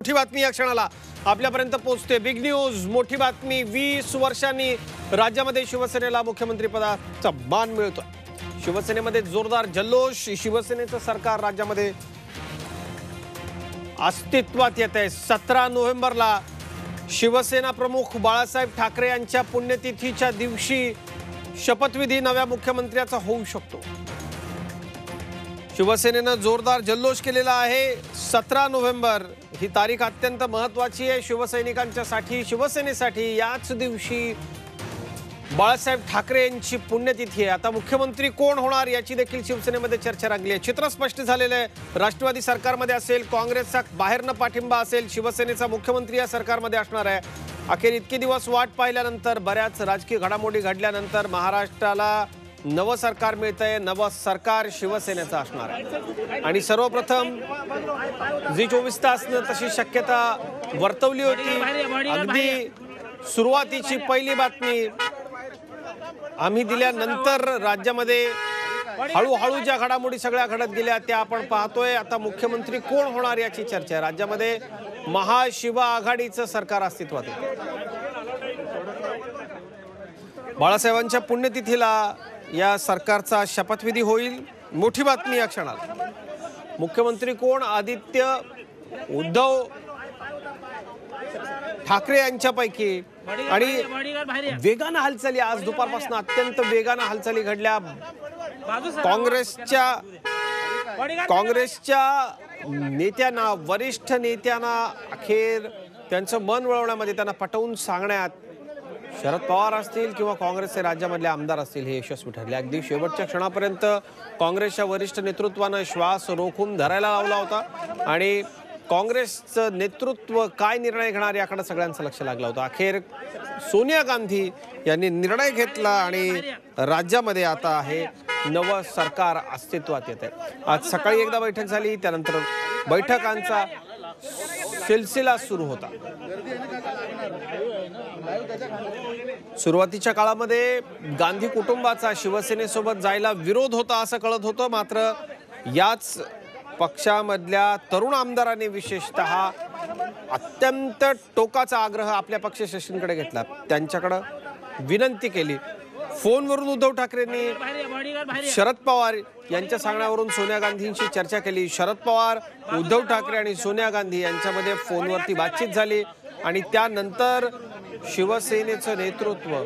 मोठी बातमी या क्षणाला आपल्यापर्यंत पोहोचते। बिग न्यूज, मोठी बातमी। 20 वर्षांनी राज्यामध्ये शिवसेनेला मुख्यमंत्री पदाचा मान मिळतोय। शिवसेनेमध्ये जोरदार जल्लोष। शिवसेनेचं सरकार राज्यामध्ये अस्तित्वात येते। 17 नोव्हेंबरला शिवसेना प्रमुख बाळासाहेब ठाकरे यांच्या पुण्यतिथीच्या दिवशी शपथविधी नव्या मुख्यमंत्र्याचा होऊ शकतो। शिवसेनेनं जोरदार जल्लोष केलेला आहे। 17 नोव्हेंबर ही तारीख अत्यंत महत्त्वाची आहे शिवसैनिकांच्यासाठी, शिवसेनेसाठी। याच दिवशी बाळासाहेब ठाकरे यांची पुण्यतिथी आहे। आता मुख्यमंत्री कोण होणार याची देखील शिवसेनेमध्ये चर्चा रंगली आहे। चित्र स्पष्ट झालेलं आहे। राष्ट्रवादी सरकारमध्ये असेल, काँग्रेसचा बाहेरनं पाठिंबा असेल, शिवसेनेचा मुख्यमंत्री या सरकारमध्ये असणार आहे। अखेर इतके दिवस वाट पाहिल्यानंतर, बऱ्याच राजकीय घडामोडी घडल्यानंतर महाराष्ट्राला नवं सरकार मिळतंय। नवं सरकार शिवसेनेचं असणार आहे आणि सर्वप्रथम जी 24 तासनं तशी शक्यता वर्तवली होती। अगदी सुरुवातीची पहिली बातमी आम्ही दिल्यानंतर राज्यामध्ये हळूहळू ज्या घडामोडी सगळ्या घडत गेल्या त्या आपण पाहतोय। आता मुख्यमंत्री कोण होणार याची चर्चा आहे। राज्यामध्ये महाशिव आघाडीचं सरकार अस्तित्वात आहे। बाळासाहेबांच्या पुण्यतिथीला या सरकारचा शपथविधी होईल। मोठी बातमी या क्षणाला। मुख्यमंत्री कोण? आदित्य उद्धव ठाकरे यांच्यापैकी आणि वेगानं हालचाली आज दुपारपासून अत्यंत वेगानं हालचाली घडल्या। काँग्रेसच्या नेत्यांना, वरिष्ठ नेत्यांना अखेर त्यांचं मन वळवण्यामध्ये, त्यांना पटवून सांगण्यात शरद पवार असतील किंवा काँग्रेसचे राज्यामधले आमदार असतील हे यशस्वी ठरले। अगदी शेवटच्या क्षणापर्यंत काँग्रेसच्या वरिष्ठ नेतृत्वानं श्वास रोखून धरायला लावला होता आणि काँग्रेसचं नेतृत्व काय निर्णय घेणार याकडे सगळ्यांचं लक्ष लागलं होतं। अखेर सोनिया गांधी यांनी निर्णय घेतला आणि राज्यामध्ये आता हे नवं सरकार अस्तित्वात येते। आज सकाळी एकदा बैठक झाली, त्यानंतर बैठकांचा सिलसिला सुरू होता। सुरुवातीच्या काळामध्ये गांधी कुटुंबाचा शिवसेनेसोबत जायला विरोध होता असं कळत होतं। मात्र याच पक्षामधल्या तरुण आमदारांनी विशेषतः अत्यंत टोकाचा आग्रह आपल्या पक्षश्रेष्ठींकडे घेतला। त्यांच्याकडे विनंती केली। फोनवरून उद्धव ठाकरेंनी शरद पवार यांच्या सांगण्यावरून सोनिया गांधींशी चर्चा केली। शरद पवार, उद्धव ठाकरे आणि सोनिया गांधी यांच्यामध्ये फोनवरती बातचीत झाली आणि त्यानंतर शिवसेनेचं नेतृत्व,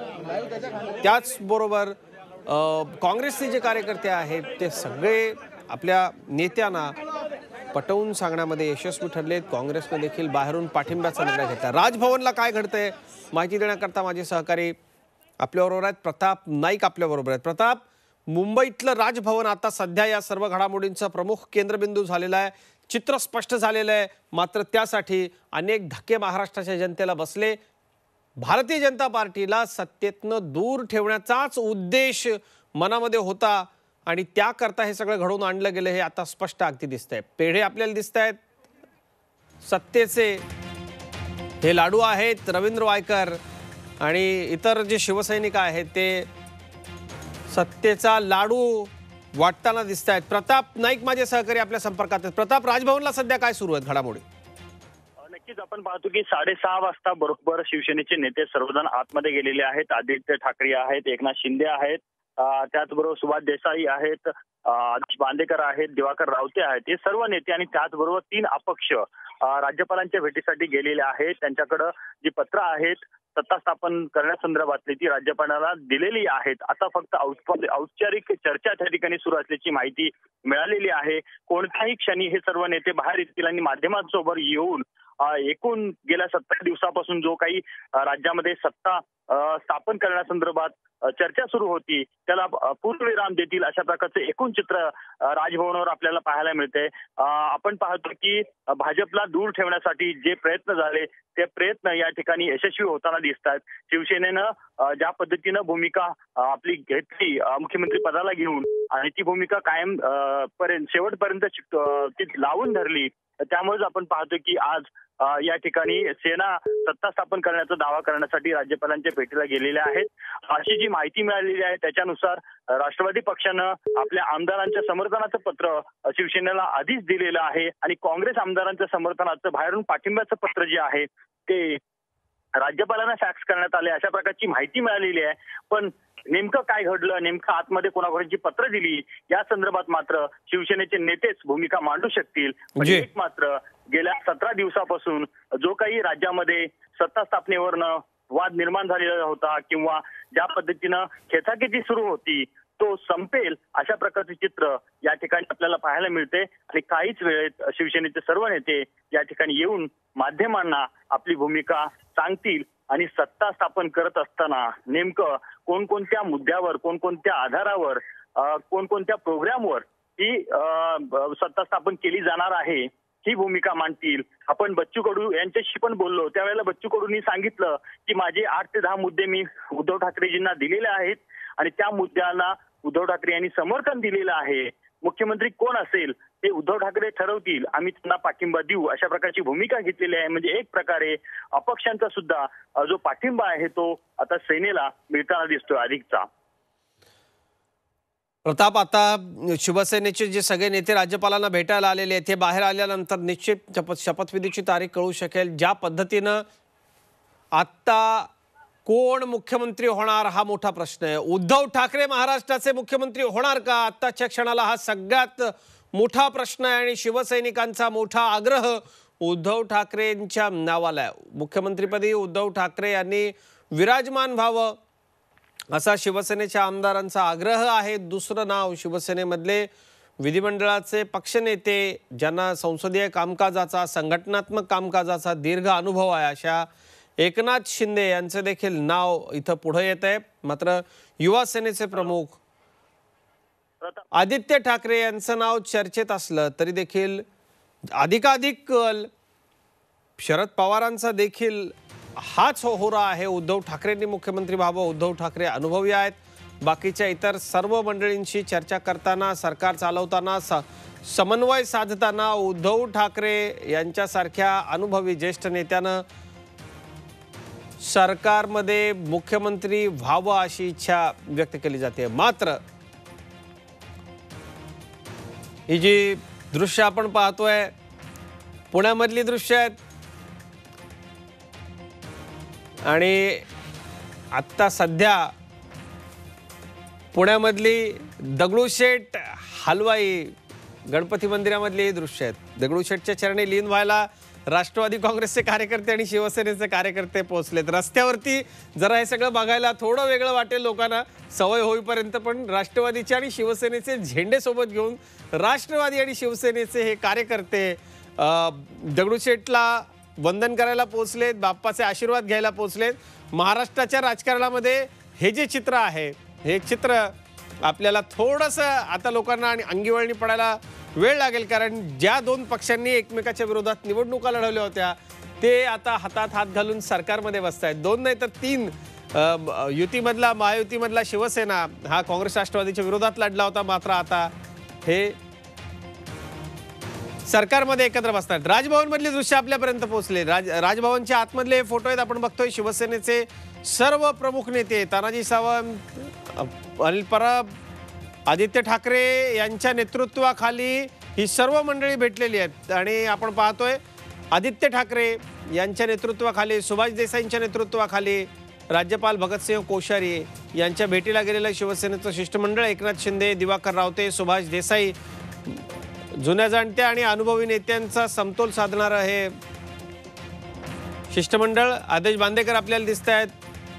त्याचबरोबर काँग्रेसचे जे कार्यकर्ते आहेत ते सगळे आपल्या नेत्यांना पटवून सांगण्यामध्ये यशस्वी ठरलेत। काँग्रेसने देखील बाहेरून पाठिंब्याचा निर्णय घेतला। राजभवनला काय घडतंय माहिती देण्याकरता माझे सहकारी आपल्याबरोबर आहेत। प्रताप नाईक आपल्याबरोबर आहेत। प्रताप, मुंबईतलं राजभवन आता सध्या या सर्व घडामोडींचा प्रमुख केंद्रबिंदू झालेला आहे। चित्र स्पष्ट झालेलं आहे, मात्र त्यासाठी अनेक धक्के महाराष्ट्राच्या जनतेला बसले। भारतीय जनता पार्टीला सत्तेतनं दूर ठेवण्याचाच उद्देश मनामध्ये होता आणि त्याकरता हे सगळं घडवून आणलं गेलं हे आता स्पष्ट अगदी दिसतंय। पेढे आपल्याला दिसत आहेत सत्तेचे, हे लाडू आहेत। रवींद्र वायकर आणि इतर जे शिवसैनिक आहेत ते सत्तेचा लाडू वाटताना दिसत आहेत। प्रताप नाईक माझे सहकारी आपल्या संपर्कात आहेत। प्रताप, राजभवनला सध्या काय सुरू आहेत घडामोडी? नक्कीच आपण पाहतो की 6:30 वाजता बरोबर शिवसेनेचे नेते सर्वजण आतमध्ये गेलेले आहेत। आदित्य ठाकरे आहेत, एकनाथ शिंदे आहेत, त्याचबरोबर सुभाष देसाई आहेत, आदिश बांदेकर आहेत, दिवाकर रावते आहेत। हे सर्व नेते आणि त्याचबरोबर 3 अपक्ष राज्यपालांच्या भेटीसाठी गेलेले आहेत। त्यांच्याकडे जी पत्र आहेत सत्ता स्थापन करण्यासंदर्भातली ती राज्यपालांना दिलेली आहेत। आता फक्त औपचारिक चर्चा त्या ठिकाणी सुरू असल्याची माहिती मिळालेली आहे। कोणत्याही क्षणी हे सर्व नेते बाहेर येतील आणि माध्यमांसोबत येऊन एकूण गेल्या 70 दिवसापासून जो काही राज्यामध्ये सत्ता स्थापन करण्यासंदर्भात चर्चा सुरू होती त्याला पूर्णविराम देतील अशा प्रकारचे एकूण चित्र राजभवनावर आपल्याला पाहायला मिळते। आपण पाहतो की भाजपला दूर ठेवण्यासाठी जे प्रयत्न झाले ते प्रयत्न या ठिकाणी यशस्वी होताना दिसत आहेत। शिवसेनेनं ज्या पद्धतीनं भूमिका आपली घेतली मुख्यमंत्री पदाला घेऊन आणि ती भूमिका कायम शेवटपर्यंत ती लावून धरली त्यामुळेच आपण पाहतो की आज या ठिकाणी सेना सत्ता स्थापन करण्याचा दावा करण्यासाठी राज्यपालांच्या भेटीला गेलेल्या आहेत. अशी जी माहिती मिळालेली आहे त्याच्यानुसार राष्ट्रवादी पक्षानं आपल्या आमदारांच्या समर्थनाचं पत्र शिवसेनेला आधीच दिलेलं आहे आणि काँग्रेस आमदारांच्या समर्थनाचं बाहेरून पाठिंब्याचं पत्र जे आहे ते राज्यपालांना फॅक्स करण्यात आले अशा प्रकारची माहिती मिळालेली आहे. पण नेमकं काय घडलं, नेमकं आतमध्ये कोणाकोणाची पत्र दिली या संदर्भात मात्र शिवसेनेचे नेतेच भूमिका मांडू शकतील. पण एक मात्र गेल्या 17 दिवसापासून जो काही राज्यामध्ये सत्ता स्थापनेवरनं वाद निर्माण झालेला होता किंवा ज्या पद्धतीनं खेचाखेची सुरू होती तो संपेल अशा प्रकारचे चित्र या ठिकाणी आपल्याला पाहायला मिळते. आणि काहीच वेळेत शिवसेनेचे सर्व नेते या ठिकाणी येऊन माध्यमांना आपली भूमिका सांगतील आणि सत्ता स्थापन करत असताना नेमकं कोणकोणत्या मुद्द्यावर, कोणकोणत्या आधारावर, कोणकोणत्या प्रोग्रामवर ही सत्ता स्थापन केली जाणार आहे ही भूमिका मांडतील. आपण बच्चू कडू यांच्याशी पण बोललो त्यावेळेला बच्चू कडूंनी सांगितलं की माझे 8 ते 10 मुद्दे मी उद्धव ठाकरेजींना दिलेले आहेत आणि त्या मुद्द्यांना उद्धव ठाकरे यांनी समर्थन दिलेलं आहे. मुख्यमंत्री कोण असेल ते उद्धव ठाकरे ठरवतील, आम्ही त्यांना पाठिंबा देऊ अशा प्रकारची भूमिका घेतलेली आहे. म्हणजे एक प्रकारे अपक्षांचा सुद्धा जो पाठिंबा आहे तो आता सेनेला मिळताना दिसतोय अधिकचा. प्रताप, आता शिवसेनेचे जे सगळे नेते राज्यपालांना भेटायला आलेले आहेत ते बाहेर आल्यानंतर निश्चित शपथविधीची तारीख कळू शकेल. ज्या पद्धतीनं आता कोण मुख्यमंत्री होणार हा मोठा प्रश्न आहे. उद्धव ठाकरे महाराष्ट्राचे मुख्यमंत्री होणार का आत्ताच्या क्षणाला हा सगळ्यात मोठा प्रश्न आहे आणि शिवसैनिकांचा मोठा आग्रह उद्धव ठाकरेंच्या नावाला आहे. मुख्यमंत्रीपदी उद्धव ठाकरे यांनी विराजमान व्हावं असा शिवसेनेच्या आमदारांचा आग्रह आहे. दुसरं नाव शिवसेनेमधले विधिमंडळाचे पक्षनेते ज्यांना संसदीय कामकाजाचा, संघटनात्मक कामकाजाचा दीर्घ अनुभव आहे अशा एकनाथ शिंदे यांचे देखील नाव इथं पुढे येत आहे. मात्र युवा सेनेचे प्रमुख आदित्य ठाकरे यांचं नाव चर्चेत असलं तरी देखील अधिकाधिक कल शरद पवारांचा देखील हाच होरा आहे. उद्धव ठाकरेंनी मुख्यमंत्री व्हावं. उद्धव ठाकरे अनुभवी आहेत. बाकीच्या इतर सर्व मंडळींशी चर्चा करताना, सरकार चालवताना, समन्वय साधताना उद्धव ठाकरे यांच्यासारख्या अनुभवी ज्येष्ठ नेत्यानं सरकारमध्ये मुख्यमंत्री व्हावं अशी इच्छा व्यक्त केली जाते. मात्र ही जी दृश्य आपण पाहतोय पुण्यामधली दृश्य आहेत आणि आत्ता सध्या पुण्यामधली दगडूशेठ हलवाई गणपती मंदिरामधली दृश्य आहेत. दगडूशेठच्या चरणी लीन व्हायला राष्ट्रवादी काँग्रेसचे कार्यकर्ते आणि शिवसेनेचे कार्यकर्ते पोहोचलेत. रस्त्यावरती जरा हे सगळं बघायला थोडं वेगळं वाटेल लोकांना सवय होईपर्यंत, पण राष्ट्रवादीचे आणि शिवसेनेचे झेंडे सोबत घेऊन राष्ट्रवादी आणि शिवसेनेचे हे कार्यकर्ते दगडूशेठला वंदन करायला पोहोचलेत, बाप्पाचे आशीर्वाद घ्यायला पोहोचलेत. महाराष्ट्राच्या राजकारणामध्ये हे जे चित्र आहे हे चित्र आपल्याला थोडंसं आता लोकांना आणि अंगीवळणी पडायला वेळ लागेल. कारण ज्या 2 पक्षांनी एकमेकाच्या विरोधात निवडणुका लढवल्या होत्या ते आता हातात हात घालून सरकारमध्ये बसतायत. 2 नाही तर 3 युतीमधला, महायुतीमधला शिवसेना हा काँग्रेस राष्ट्रवादीच्या विरोधात लढला होता. मात्र आता हे सरकारमध्ये एकत्र बसतात. राजभवनमधली दृश्य आपल्यापर्यंत पोहोचले. राजभवनच्या आतमधले फोटो आहेत आपण बघतोय. शिवसेनेचे सर्व प्रमुख नेते तानाजी सावंत, अनिल परब, आदित्य ठाकरे यांच्या नेतृत्वाखाली ही सर्व मंडळी भेटलेली आहेत. आणि आपण पाहतोय आदित्य ठाकरे यांच्या नेतृत्वाखाली, सुभाष देसाईंच्या नेतृत्वाखाली राज्यपाल भगतसिंह कोश्यारी यांच्या भेटीला गेलेलं शिवसेनेचं शिष्टमंडळ. एकनाथ शिंदे, दिवाकर रावते, सुभाष देसाई, जुन्या जाणत्या आणि अनुभवी नेत्यांचा समतोल साधणारं हे शिष्टमंडळ. आदेश बांदेकर आपल्याला दिसत आहेत.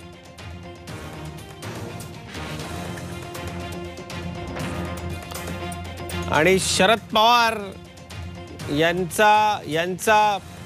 आणि शरद पवार यांचा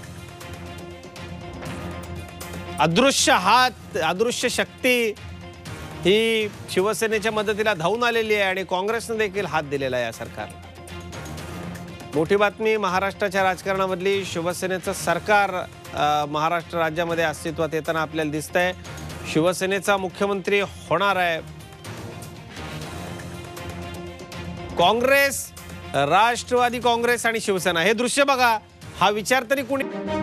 अदृश्य हात, अदृश्य शक्ती ही शिवसेनेच्या मदतीला धावून आलेली आहे आणि काँग्रेसने देखील हात दिलेला आहे या सरकारला. मोठी बातमी महाराष्ट्राच्या राजकारणामधली. शिवसेनेचं सरकार महाराष्ट्र राज्यामध्ये अस्तित्वात येताना आपल्याला दिसतंय. शिवसेनेचा मुख्यमंत्री होणार आहे. काँग्रेस, राष्ट्रवादी काँग्रेस आणि शिवसेना हे दृश्य बघा. हा विचार तरी कुणी